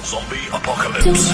Zombie apocalypse.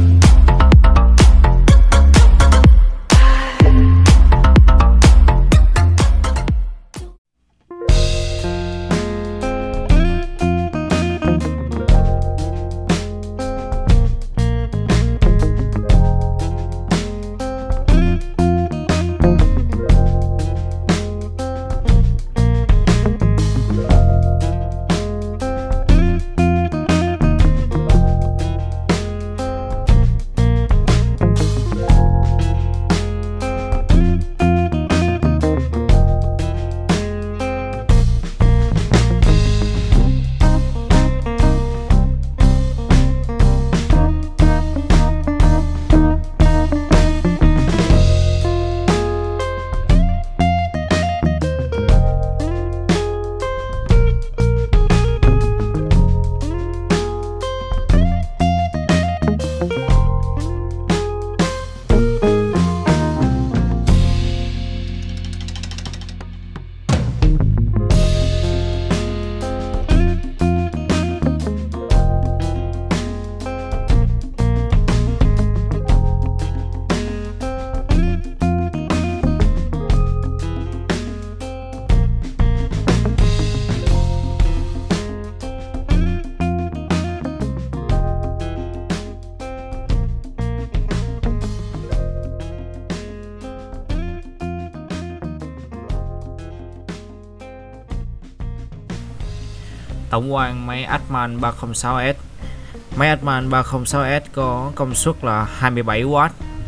Tổng quan máy Atman 306S. Máy Atman 306S có công suất là 27W.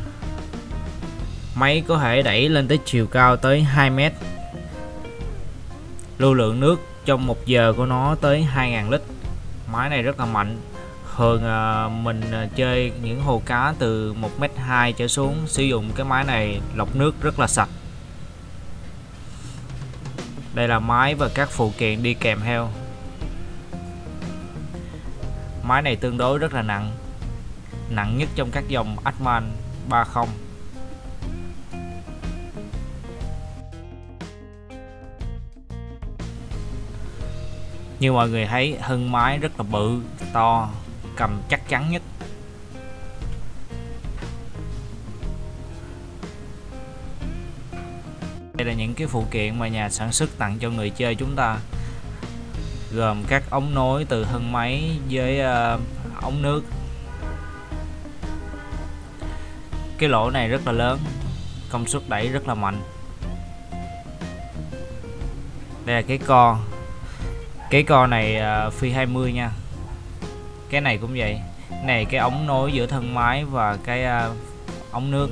Máy có thể đẩy lên tới chiều cao tới 2 mét. Lưu lượng nước trong 1 giờ của nó tới 2000 lít. Máy này rất là mạnh. Thường mình chơi những hồ cá từ 1m2 trở xuống sử dụng cái máy này lọc nước rất là sạch. Đây là máy và các phụ kiện đi kèm theo. Máy này tương đối rất là nặng, nặng nhất trong các dòng Atman 30. Như mọi người thấy, thân máy rất là bự, to, cầm chắc chắn nhất. Đây là những cái phụ kiện mà nhà sản xuất tặng cho người chơi chúng ta, gồm các ống nối từ thân máy với ống nước. Cái lỗ này rất là lớn, công suất đẩy rất là mạnh. Đây là cái co này phi 20 nha. Cái này cũng vậy. Cái này cái ống nối giữa thân máy và cái ống nước.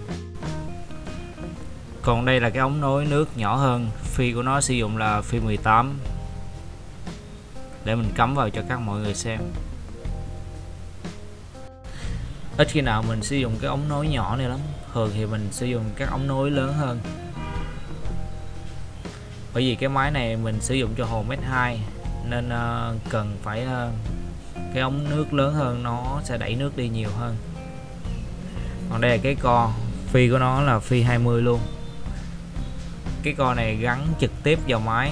Còn đây là cái ống nối nước nhỏ hơn, phi của nó sử dụng là phi 18. Để mình cắm vào cho các mọi người xem. Ít khi nào mình sử dụng cái ống nối nhỏ này lắm. Thường thì mình sử dụng các ống nối lớn hơn. Bởi vì cái máy này mình sử dụng cho hồ mét 2 nên cần phải cái ống nước lớn hơn, nó sẽ đẩy nước đi nhiều hơn. Còn đây là cái co, phi của nó là phi 20 luôn. Cái co này gắn trực tiếp vào máy.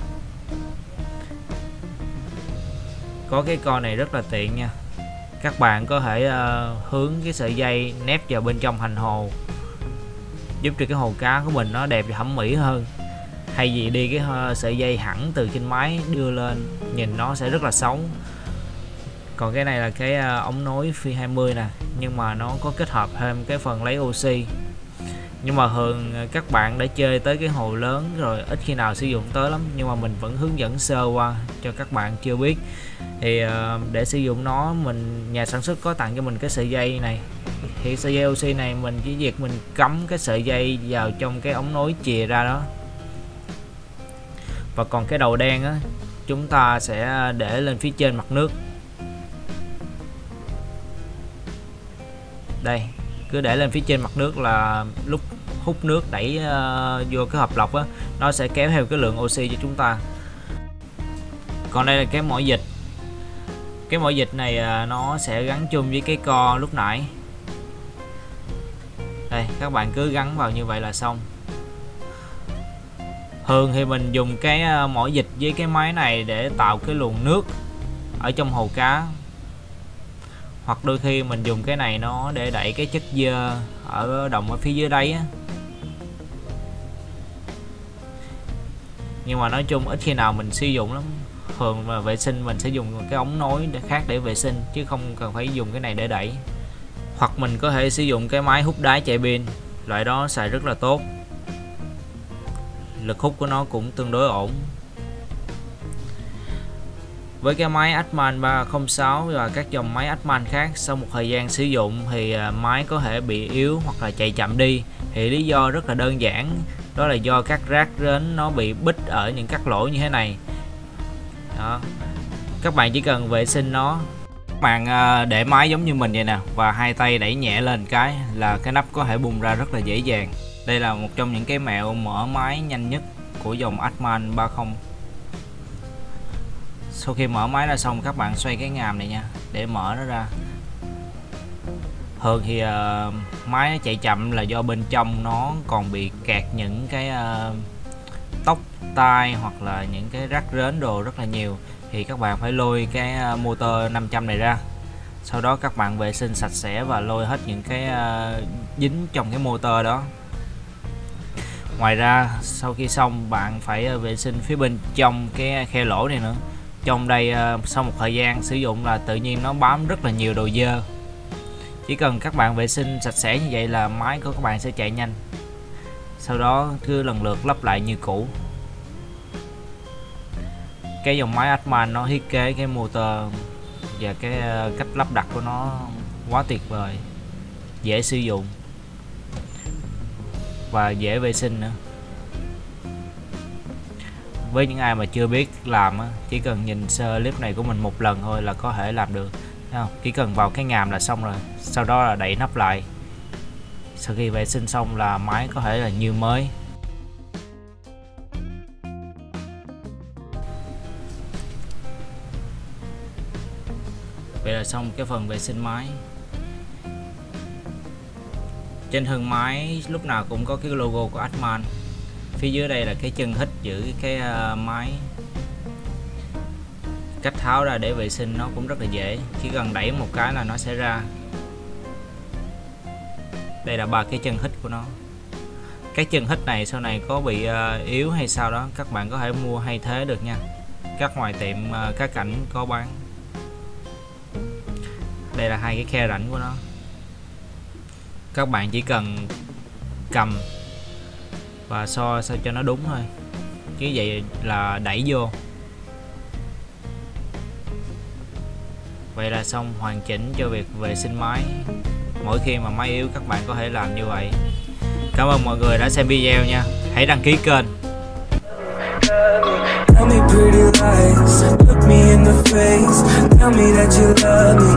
Có cái co này rất là tiện nha. Các bạn có thể hướng cái sợi dây nép vào bên trong hành hồ, giúp cho cái hồ cá của mình nó đẹp và thẩm mỹ hơn. Hay vì đi cái sợi dây hẳn từ trên máy đưa lên, nhìn nó sẽ rất là xấu. Còn cái này là cái ống nối phi 20 nè, nhưng mà nó có kết hợp thêm cái phần lấy oxy. Nhưng mà thường các bạn đã chơi tới cái hồ lớn rồi, ít khi nào sử dụng tới lắm. Nhưng mà mình vẫn hướng dẫn sơ qua cho các bạn chưa biết. Thì để sử dụng nó, nhà sản xuất có tặng cho mình cái sợi dây này. Thì sợi dây oxy này mình chỉ việc mình cắm cái sợi dây vào trong cái ống nối chìa ra đó. Và còn cái đầu đen á, chúng ta sẽ để lên phía trên mặt nước. Đây, cứ để lên phía trên mặt nước là lúc hút nước đẩy vô cái hộp lọc á, nó sẽ kéo theo cái lượng oxy cho chúng ta. Còn đây là cái mỏi dịch. Cái mỏi dịch này nó sẽ gắn chung với cái co lúc nãy. Đây, các bạn cứ gắn vào như vậy là xong. Thường thì mình dùng cái mỏi dịch với cái máy này để tạo cái luồng nước ở trong hồ cá. hoặc đôi khi mình dùng cái này nó để đẩy cái chất dơ ở đồng ở phía dưới đáy á. Nhưng mà nói chung ít khi nào mình sử dụng lắm. Thường mà vệ sinh mình sẽ dùng cái ống nối khác để vệ sinh, chứ không cần phải dùng cái này để đẩy. Hoặc mình có thể sử dụng cái máy hút đáy chạy pin, loại đó xài rất là tốt, lực hút của nó cũng tương đối ổn. Với cái máy Atman 306 và các dòng máy Atman khác, sau một thời gian sử dụng thì máy có thể bị yếu hoặc là chạy chậm đi. Thì lý do rất là đơn giản, đó là do các rác rến nó bị bít ở những các lỗ như thế này. Đó. Các bạn chỉ cần vệ sinh nó. Các bạn để máy giống như mình vậy nè, và hai tay đẩy nhẹ lên cái là cái nắp có thể bung ra rất là dễ dàng. Đây là một trong những cái mẹo mở máy nhanh nhất của dòng Atman 30. Sau khi mở máy ra xong, các bạn xoay cái ngàm này nha để mở nó ra. Thường thì máy nó chạy chậm là do bên trong nó còn bị kẹt những cái tóc tai hoặc là những cái rác rến đồ rất là nhiều, thì các bạn phải lôi cái motor 500 này ra. Sau đó các bạn vệ sinh sạch sẽ và lôi hết những cái dính trong cái motor đó. Ngoài ra sau khi xong, bạn phải vệ sinh phía bên trong cái khe lỗ này nữa. Trong đây sau một thời gian sử dụng là tự nhiên nó bám rất là nhiều đồ dơ. Chỉ cần các bạn vệ sinh sạch sẽ như vậy là máy của các bạn sẽ chạy nhanh. Sau đó cứ lần lượt lắp lại như cũ. Cái dòng máy Atman nó thiết kế cái motor và cái cách lắp đặt của nó quá tuyệt vời, dễ sử dụng và dễ vệ sinh nữa. Với những ai mà chưa biết làm chỉ cần nhìn sơ clip này của mình một lần thôi là có thể làm được. Thấy không? Chỉ cần vào cái ngàm là xong rồi, sau đó là đậy nắp lại. Sau khi vệ sinh xong là máy có thể là như mới. Vậy là xong cái phần vệ sinh máy. Trên thân máy lúc nào cũng có cái logo của Atman. Phía dưới đây là cái chân hít giữ cái máy. Cách tháo ra để vệ sinh nó cũng rất là dễ, chỉ cần đẩy một cái là nó sẽ ra. Đây là 3 cái chân hít của nó. Cái chân hít này sau này có bị yếu hay sao đó, các bạn có thể mua thay thế được nha. Các ngoài tiệm cá cảnh có bán. Đây là hai cái khe rãnh của nó. Các bạn chỉ cần cầm và so sao cho nó đúng thôi, chứ vậy là đẩy vô. Vậy là xong hoàn chỉnh cho việc vệ sinh máy. Mỗi khi mà máy yếu các bạn có thể làm như vậy. Cảm ơn mọi người đã xem video nha. Hãy đăng ký kênh. Tell me pretty lies, look me in the face, tell me that you love me.